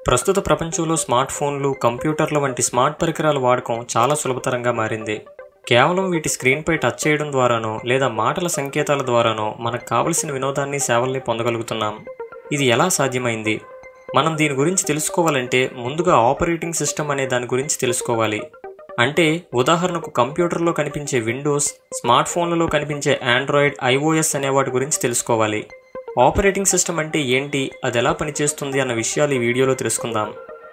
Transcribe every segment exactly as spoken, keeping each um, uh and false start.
ప్రస్తుత ప్రపంచంలో స్మార్ట్ ఫోన్లు, కంప్యూటర్ల వంటి స్మార్ట్ పరికరాల వాడకం చాలా సులభతరంగా మారింది. కేవలం వీటి స్క్రీన్పై టచ్ చేయడం ద్వారానో లేదా మాటల సంకేతాల ద్వారానో మనకు కావలసిన వినోదాన్ని, సేవల్ని పొందగలుగుతున్నాం. ఇది ఎలా సాధ్యమైంది? మనం దీని గురించి తెలుసుకోవాలంటే ముందుగా ఆపరేటింగ్ సిస్టమ్ అనే దాని గురించి తెలుసుకోవాలి. అంటే ఉదాహరణకు కంప్యూటర్లో కనిపించే విండోస్, స్మార్ట్ ఫోన్లలో కనిపించే ఆండ్రాయిడ్, ఐఓఎస్ అనే వాటి గురించి తెలుసుకోవాలి. ఆపరేటింగ్ సిస్టమ్ అంటే ఏంటి, అది ఎలా పనిచేస్తుంది అన్న విషయాలు ఈ వీడియోలో తెలుసుకుందాం.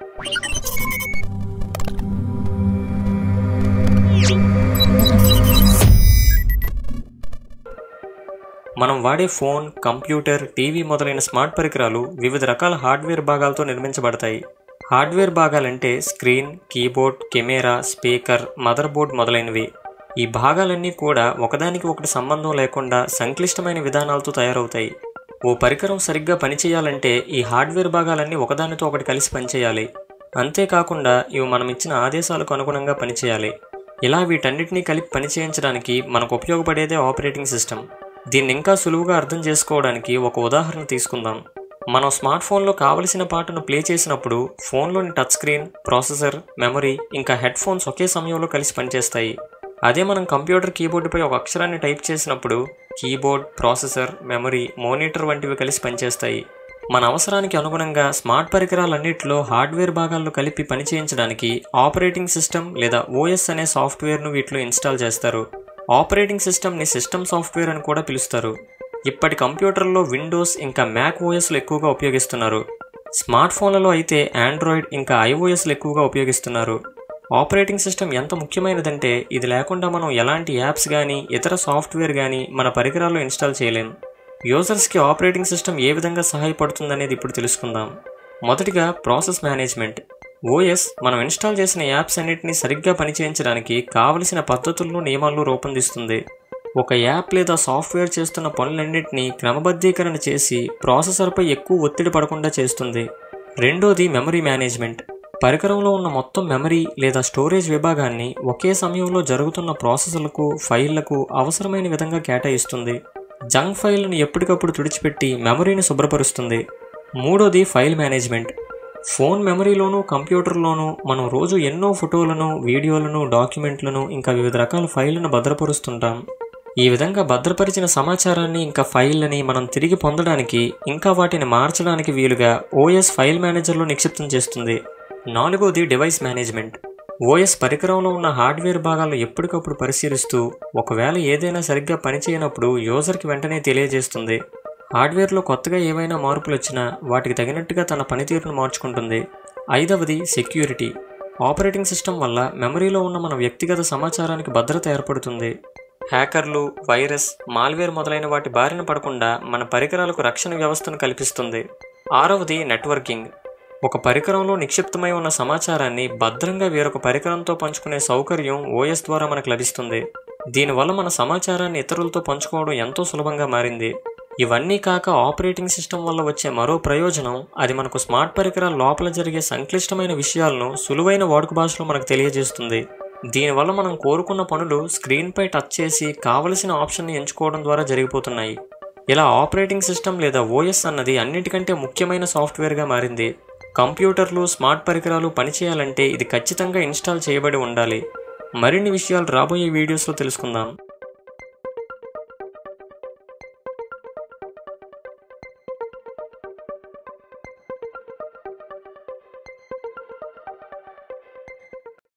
మనం వాడే ఫోన్, కంప్యూటర్, టీవీ మొదలైన స్మార్ట్ పరికరాలు వివిధ రకాల హార్డ్వేర్ భాగాలతో నిర్మించబడతాయి. హార్డ్వేర్ భాగాలంటే screen, keyboard, camera, speaker, motherboard మొదలైనవి. ఈ భాగాలన్నీ కూడా ఒకదానికి ఒకటి సంబంధం లేకుండా సంక్లిష్టమైన విధానాలతో తయారవుతాయి. ఓ పరికరం సరిగ్గా పనిచేయాలంటే ఈ హార్డ్వేర్ భాగాలన్నీ ఒకదానితో ఒకటి కలిసి పనిచేయాలి. అంతేకాకుండా ఇవి మనం ఇచ్చిన ఆదేశాలకు అనుగుణంగా పనిచేయాలి. ఇలా వీటన్నిటినీ కలిపి పనిచేయించడానికి మనకు ఉపయోగపడేదే ఆపరేటింగ్ సిస్టమ్. దీన్ని ఇంకా సులువుగా అర్థం చేసుకోవడానికి ఒక ఉదాహరణ తీసుకుందాం. మనం స్మార్ట్ ఫోన్లో కావలసిన పాటను ప్లే చేసినప్పుడు ఫోన్లోని టచ్ స్క్రీన్, ప్రాసెసర్, మెమరీ ఇంకా హెడ్ ఫోన్స్ ఒకే సమయంలో కలిసి పనిచేస్తాయి. అదే మనం కంప్యూటర్ కీబోర్డుపై ఒక అక్షరాన్ని టైప్ చేసినప్పుడు కీబోర్డ్, ప్రాసెసర్, మెమరీ, మానిటర్ వంటివి కలిసి పనిచేస్తాయి. మన అవసరానికి అనుగుణంగా స్మార్ట్ పరికరాలన్నింటిలో హార్డ్వేర్ భాగాలను కలిపి పనిచేయించడానికి ఆపరేటింగ్ సిస్టమ్ లేదా ఓఎస్ అనే సాఫ్ట్వేర్ను వీటిలో ఇన్స్టాల్ చేస్తారు. ఆపరేటింగ్ సిస్టమ్ని సిస్టమ్ సాఫ్ట్వేర్ అని కూడా పిలుస్తారు. ఇప్పటి కంప్యూటర్లో విండోస్ ఇంకా మ్యాక్ ఓఎస్లు ఎక్కువగా ఉపయోగిస్తున్నారు. స్మార్ట్ ఫోన్లలో అయితే ఆండ్రాయిడ్ ఇంకా ఐఓఎస్లు ఎక్కువగా ఉపయోగిస్తున్నారు. ఆపరేటింగ్ సిస్టమ్ ఎంత ముఖ్యమైనదంటే ఇది లేకుండా మనం ఎలాంటి యాప్స్ కానీ ఇతర సాఫ్ట్వేర్ కానీ మన పరికరాల్లో ఇన్స్టాల్ చేయలేం. యూజర్స్కి ఆపరేటింగ్ సిస్టమ్ ఏ విధంగా సహాయపడుతుందనేది ఇప్పుడు తెలుసుకుందాం. మొదటిగా ప్రాసెస్ మేనేజ్మెంట్. ఓఎస్ మనం ఇన్స్టాల్ చేసిన యాప్స్ అన్నిటినీ సరిగ్గా పనిచేయించడానికి కావలసిన పద్ధతులను, నియమాలను రూపొందిస్తుంది. ఒక యాప్ లేదా సాఫ్ట్వేర్ చేస్తున్న పనులన్నింటినీ క్రమబద్ధీకరణ చేసి ప్రాసెసర్పై ఎక్కువ ఒత్తిడి పడకుండా చేస్తుంది. రెండోది మెమరీ మేనేజ్మెంట్. పరికరంలో ఉన్న మొత్తం మెమరీ లేదా స్టోరేజ్ విభాగాన్ని ఒకే సమయంలో జరుగుతున్న ప్రాసెస్లకు, ఫైళ్లకు అవసరమైన విధంగా కేటాయిస్తుంది. జంక్ ఫైళ్లను ఎప్పటికప్పుడు తుడిచిపెట్టి మెమరీని శుభ్రపరుస్తుంది. మూడోది ఫైల్ మేనేజ్మెంట్. ఫోన్ మెమరీలోనూ, కంప్యూటర్లోనూ మనం రోజు ఎన్నో ఫోటోలను, వీడియోలను, డాక్యుమెంట్లను ఇంకా వివిధ రకాల ఫైళ్లను భద్రపరుస్తుంటాం. ఈ విధంగా భద్రపరిచిన సమాచారాన్ని ఇంకా ఫైళ్ళని మనం తిరిగి పొందడానికి, ఇంకా వాటిని మార్చడానికి వీలుగా ఓఎస్ ఫైల్ మేనేజర్లో నిక్షిప్తం చేస్తుంది. నాలుగోది డివైస్ మేనేజ్మెంట్. ఓఎస్ పరికరంలో ఉన్న హార్డ్వేర్ భాగాలను ఎప్పటికప్పుడు పరిశీలిస్తూ ఒకవేళ ఏదైనా సరిగ్గా పనిచేయనప్పుడు యూజర్కి వెంటనే తెలియజేస్తుంది. హార్డ్వేర్లో కొత్తగా ఏవైనా మార్పులు వచ్చినా వాటికి తగినట్టుగా తన పనితీరును మార్చుకుంటుంది. ఐదవది సెక్యూరిటీ. ఆపరేటింగ్ సిస్టమ్ వల్ల మెమరీలో ఉన్న మన వ్యక్తిగత సమాచారానికి భద్రత ఏర్పడుతుంది. హ్యాకర్లు, వైరస్, మాల్వేర్ మొదలైన వాటి బారిన పడకుండా మన పరికరాలకు రక్షణ వ్యవస్థను కల్పిస్తుంది. ఆరవది నెట్వర్కింగ్. ఒక పరికరంలో నిక్షిప్తమై ఉన్న సమాచారాన్ని భద్రంగా వేరొక పరికరంతో పంచుకునే సౌకర్యం ఓఎస్ ద్వారా మనకు లభిస్తుంది. దీనివల్ల మన సమాచారాన్ని ఇతరులతో పంచుకోవడం ఎంతో సులభంగా మారింది. ఇవన్నీ కాక ఆపరేటింగ్ సిస్టమ్ వల్ల వచ్చే మరో ప్రయోజనం, అది మనకు స్మార్ట్ పరికరాల లోపల జరిగే సంక్లిష్టమైన విషయాలను సులువైన వాడుక భాషలో మనకు తెలియజేస్తుంది. దీనివల్ల మనం కోరుకున్న పనులు స్క్రీన్పై టచ్ చేసి కావలసిన ఆప్షన్ని ఎంచుకోవడం ద్వారా జరిగిపోతున్నాయి. ఇలా ఆపరేటింగ్ సిస్టమ్ లేదా ఓఎస్ అన్నది అన్నిటికంటే ముఖ్యమైన సాఫ్ట్వేర్గా మారింది. కంప్యూటర్లు, స్మార్ట్ పరికరాలు పనిచేయాలంటే ఇది ఖచ్చితంగా ఇన్స్టాల్ చేయబడి ఉండాలి. మరిన్ని విషయాలు రాబోయే వీడియోస్లో తెలుసుకుందాం.